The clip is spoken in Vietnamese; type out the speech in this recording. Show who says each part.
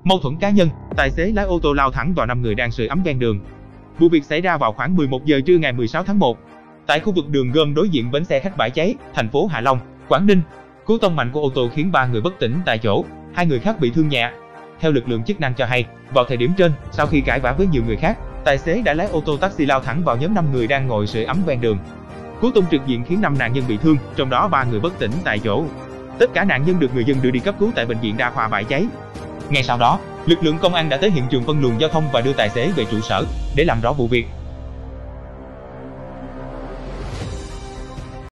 Speaker 1: Mâu thuẫn cá nhân, tài xế lái ô tô lao thẳng vào 5 người đang sưởi ấm ven đường. Vụ việc xảy ra vào khoảng 11 giờ trưa ngày 16 tháng 1 tại khu vực đường Gom đối diện bến xe khách Bãi Cháy, thành phố Hạ Long, Quảng Ninh. Cú tông mạnh của ô tô khiến 3 người bất tỉnh tại chỗ, 2 người khác bị thương nhẹ. Theo lực lượng chức năng cho hay, vào thời điểm trên, sau khi cãi vã với nhiều người khác, tài xế đã lái ô tô taxi lao thẳng vào nhóm 5 người đang ngồi sưởi ấm ven đường. Cú tông trực diện khiến 5 nạn nhân bị thương, trong đó 3 người bất tỉnh tại chỗ. Tất cả nạn nhân được người dân đưa đi cấp cứu tại bệnh viện đa khoa Bãi Cháy. Ngay sau đó, lực lượng công an đã tới hiện trường phân luồng giao thông và đưa tài xế về trụ sở để làm rõ vụ việc.